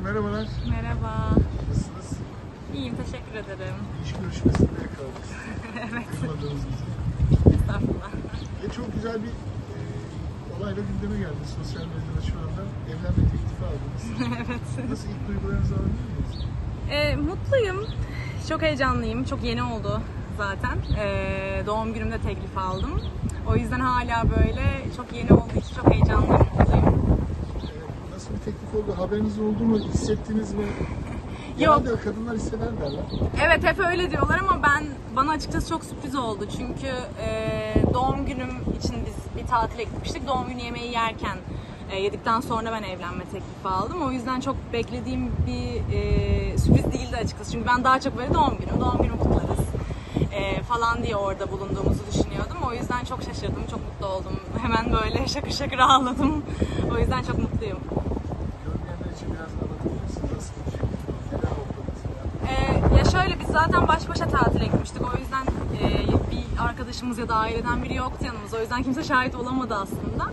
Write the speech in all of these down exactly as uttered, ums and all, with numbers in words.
merhabalar. Merhaba. Nasılsınız? İyiyim, teşekkür ederim. İş görüşmesinde yakaladık. Evet. Duymadığınız gibi. Estağfurullah. Ve çok güzel bir e, olayla gündeme geldi. Sosyal medyada şu anda evlenme teklifi aldınız. Evet. Nasıl, ilk duygularınızı alabilir miyiz? Ee, mutluyum. Çok heyecanlıyım. Çok yeni oldu zaten. Ee, doğum günümde teklif aldım. O yüzden hala böyle çok yeni olduğu için çok heyecanlıyım, mutluyum. E, nasıl bir teklif oldu? Haberiniz oldu mu? Hissettiniz mi? Genelde kadınlar hisseder derler. Evet, hep öyle diyorlar ama ben bana açıkçası çok sürpriz oldu. Çünkü e, doğum günüm için biz bir tatile gitmiştik. Doğum günü yemeği yerken e, yedikten sonra ben evlenme teklifi aldım. O yüzden çok beklediğim bir e, sürpriz değildi açıkçası. Çünkü ben daha çok böyle doğum günüm, doğum günü kutlarız e, falan diye orada bulunduğumuzu düşünüyordum. O yüzden çok şaşırdım, çok mutlu oldum. Hemen böyle şakır şakır ağladım. O yüzden çok mutluyum. Görmeyenler için biraz anlatabilir misiniz? Nasıl bir şey? Neler oldu mesela? Ee, ya şöyle, biz zaten baş başa tatile gitmiştik. O yüzden e, bir arkadaşımız ya da aileden biri yoktu yanımızda. O yüzden kimse şahit olamadı aslında.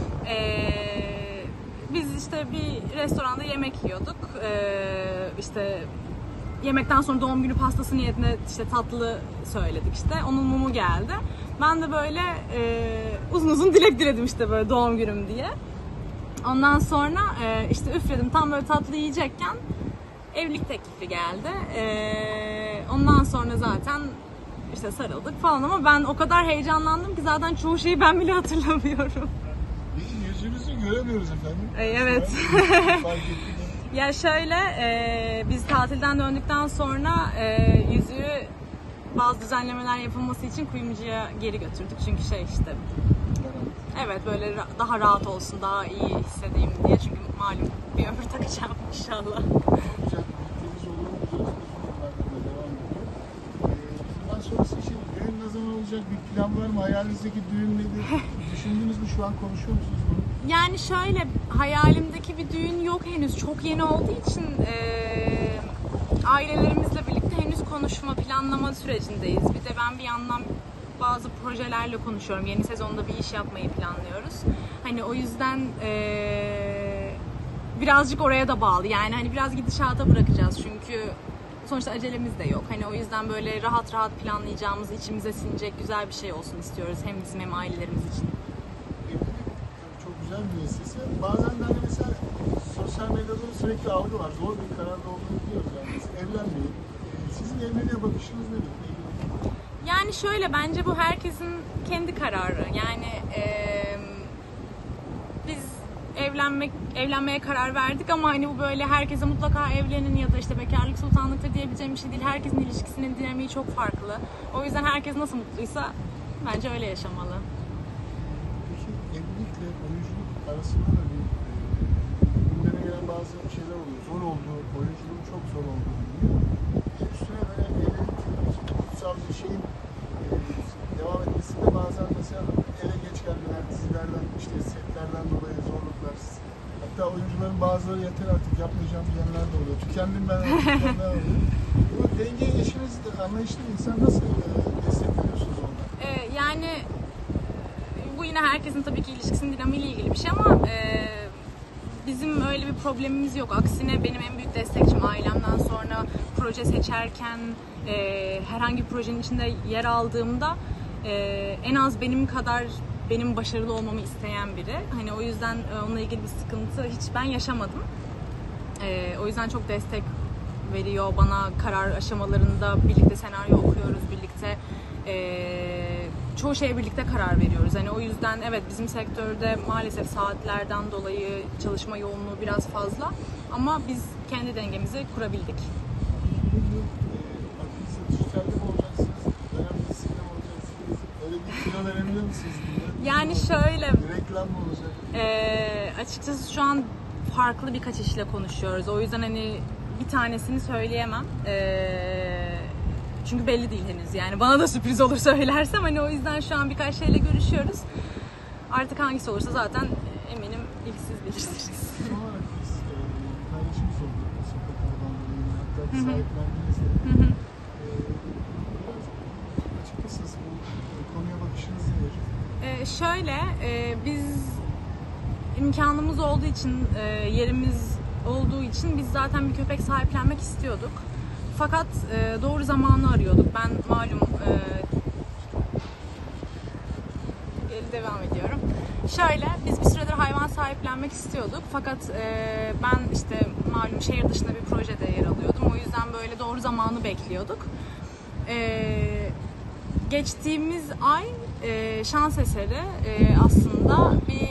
Ee, biz işte bir restoranda yemek yiyorduk. Ee, işte yemekten sonra doğum günü pastası niyetine işte tatlı söyledik işte. Onun mumu geldi. Ben de böyle e, uzun uzun dilek diledim işte böyle doğum günüm diye. Ondan sonra e, işte üfledim, tam böyle tatlı yiyecekken evlilik teklifi geldi. Ee, ondan sonra zaten işte sarıldık falan ama ben o kadar heyecanlandım ki zaten çoğu şeyi ben bile hatırlamıyorum. Bir yüzünüzü göremiyoruz efendim. Ee, evet. Fark ettim. Ya şöyle, e, biz tatilden döndükten sonra e, yüzüğü bazı düzenlemeler yapılması için kuyumcuya geri götürdük. Çünkü şey işte, evet böyle ra- daha rahat olsun, daha iyi hissedeyim diye. Çünkü malum bir ömür takacağım inşallah. Güzel, birlikteliğiniz olur mu? Güzel, uzun yıllardır da devam ediyor. Ee, Bundan sonrası için düğün ne zaman olacak? Bir plan var mı? Hayalinizdeki düğün nedir? Düşündünüz mü? Şu an konuşuyor musunuz bunu? Yani şöyle, hayalimdeki bir düğün yok henüz. Çok yeni olduğu için e, ailelerimizle birlikte henüz konuşma, planlama sürecindeyiz. Bir de ben bir yandan bazı projelerle konuşuyorum. Yeni sezonda bir iş yapmayı planlıyoruz. Hani o yüzden e, birazcık oraya da bağlı. Yani hani biraz gidişata bırakacağız çünkü sonuçta acelemiz de yok. Hani o yüzden böyle rahat rahat planlayacağımız, içimize sinecek güzel bir şey olsun istiyoruz. Hem bizim hem ailelerimiz için. Evlilik çok güzel bir müessese. Bazen de hani mesela sosyal medyada sürekli algı var. Zor bir kararda olduğunu biliyoruz yani. Mesela evlenmeyin. Ee, Sizin evliliğe bakışınız nedir? Yani şöyle, bence bu herkesin kendi kararı. Yani e, biz evlenmek evlenmeye karar verdik ama hani bu böyle herkese mutlaka evlenin ya da işte bekarlık sultanlıktır diyebileceğim bir şey değil. Herkesin ilişkisinin dinamiği çok farklı. O yüzden herkes nasıl mutluysa bence öyle yaşamalı. Peki evlilikle oyunculuk arasında da bir e, gündeme gelen bazı şeyler oluyor. Zor olduğu, oyunculuğun çok zor olduğu biliniyor. Üstüne böyle evlilik kutsal bir şeyin e, devam etmesinde bazen mesela eve geç gelmeler, dizilerden, işte setlerden dolayı zorluklar. Hatta oyuncuların bazıları yeter artık yapmayacağım diyenler de oluyor. Tükendim ben artık diyenler oluyor. Bu dengeyi eşiniz de anlayışlı bir insan, nasıl e, destekliyorsunuz ondan? Ee, yani bu yine herkesin tabii ki ilişkisinin dinamiğiyle ilgili bir şey ama e, bizim öyle bir problemimiz yok. Aksine benim en büyük destekçim ailemden sonra proje seçerken e, herhangi bir projenin içinde yer aldığımda e, en az benim kadar benim başarılı olmamı isteyen biri. Hani o yüzden e, onunla ilgili bir sıkıntı hiç ben yaşamadım. E, o yüzden çok destek veriyor bana karar aşamalarında. Birlikte senaryo okuyoruz, birlikte e, çoğu şeye birlikte karar veriyoruz. Yani o yüzden evet, bizim sektörde maalesef saatlerden dolayı çalışma yoğunluğu biraz fazla ama biz kendi dengemizi kurabildik. Aklınızda dijitalde mi olacaksınız? Dönem dizisinde mi olacaksınız? Öyle bir kilo verebiliyor musunuz? Yani şöyle, Reklam mı olacak? e, açıkçası şu an farklı birkaç işle konuşuyoruz. O yüzden hani bir tanesini söyleyemem. E, çünkü belli değil henüz. Yani bana da sürpriz olur söylersem. Hani o yüzden şu an birkaç şeyle görüşüyoruz. Artık hangisi olursa zaten eminim ilk siz bilirsiniz. Son olarak biz e, paylaşımız oldu. Sokak hayvanlarının, hatta sahiplendiniz de. Hı hı. E, biraz açıkçası bu konuya bakışınız nedir? Ee, şöyle, e, biz imkanımız olduğu için, e, yerimiz olduğu için biz zaten bir köpek sahiplenmek istiyorduk. Fakat e, doğru zamanı arıyorduk. Ben malum e, devam ediyorum. Şöyle, biz bir süredir hayvan sahiplenmek istiyorduk. Fakat e, ben işte malum şehir dışında bir projede yer alıyordum. O yüzden böyle doğru zamanı bekliyorduk. E, geçtiğimiz ay e, şans eseri e, aslında bir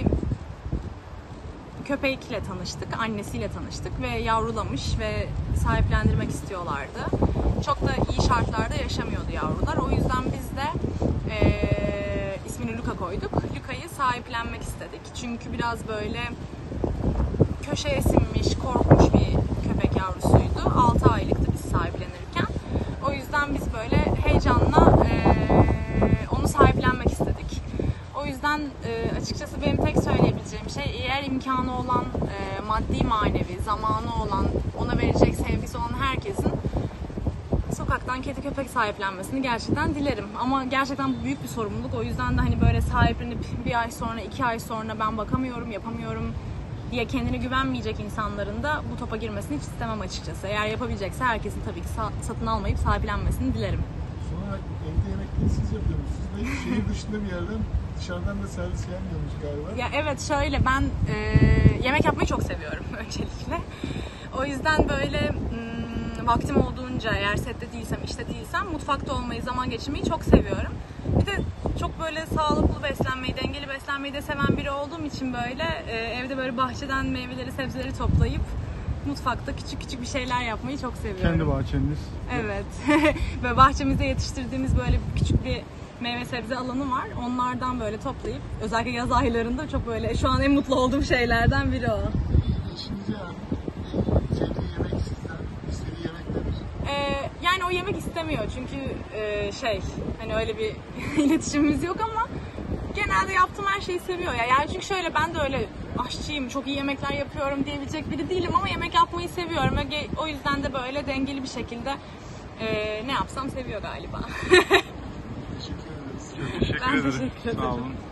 köpekle tanıştık, annesiyle tanıştık ve yavrulamış ve sahiplendirmek istiyorlardı. Çok da iyi şartlarda yaşamıyordu yavrular. O yüzden biz de e, ismini Luka koyduk. Luka'yı sahiplenmek istedik. Çünkü biraz böyle köşeye sinmiş, korkmuş bir köpek yavrusuydu. altı aylıktı biz sahiplenirken. O yüzden biz böyle heyecanla e, onu sahiplenmek istedik. O yüzden e, açıkçası benim tek söyleyebileceğim şey, eğer imkanı olan, e, maddi manevi, zamanı olan, ona verecek sevgisi olan herkesin sokaktan kedi köpek sahiplenmesini gerçekten dilerim. Ama gerçekten bu büyük bir sorumluluk. O yüzden de hani böyle sahiplenip bir ay sonra, iki ay sonra ben bakamıyorum, yapamıyorum diye kendine güvenmeyecek insanların da bu topa girmesini hiç istemem açıkçası. Eğer yapabilecekse herkesin tabii ki sa- satın almayıp sahiplenmesini dilerim. Son olarak evde yemekleri siz yapıyormuşsunuz ve şehir dışında bir yerden dışarıdan da servis gelmiyormuş galiba. Ya evet, şöyle ben e, yemek yapmayı çok seviyorum öncelikle. O yüzden böyle m, vaktim olduğunca, eğer sette değilsem, işte değilsem mutfakta olmayı, zaman geçirmeyi çok seviyorum. Bir de çok böyle sağlıklı beslenmeyi, dengeli beslenmeyi de seven biri olduğum için böyle e, evde böyle bahçeden meyveleri, sebzeleri toplayıp mutfakta küçük küçük bir şeyler yapmayı çok seviyorum. Kendi bahçeniz. Evet. Ve bahçemizde yetiştirdiğimiz böyle küçük bir meyve sebze alanı var. Onlardan böyle toplayıp özellikle yaz aylarında çok böyle şu an en mutlu olduğum şeylerden biri o. İşinize yani sevdiği yemek sizden, istediği yemek nedir? Ee, yani o yemek istemiyor çünkü e, şey hani öyle bir iletişimimiz yok ama genelde yaptığım her şeyi seviyor ya. Yani çünkü şöyle, ben de öyle aşçıyım, çok iyi yemekler yapıyorum diyebilecek biri değilim ama yemek yapmayı seviyorum ve o yüzden de böyle dengeli bir şekilde e, ne yapsam seviyor galiba. Teşekkür ederiz. Çok teşekkür Ben ederim. teşekkür ederim. Sağ olun.